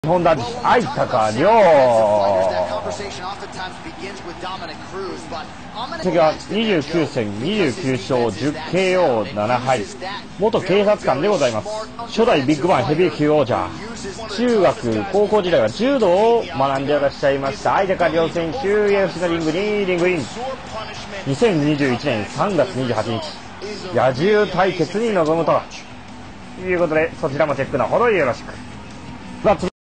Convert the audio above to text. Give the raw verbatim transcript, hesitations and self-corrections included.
本田愛高亮。次はにじゅうきゅう戦にじゅうきゅう勝 じゅうケーオーなな 敗、元警察官でございます。初代ビッグバンヘビー級王者。中学高校時代は柔道を学んでいらっしゃいました愛高亮選手、 ユーエフシー のリングにリングイン。にせんにじゅういちねんさんがつにじゅうはちにち野獣対決に臨むということで、そちらもチェックのほどよろしく。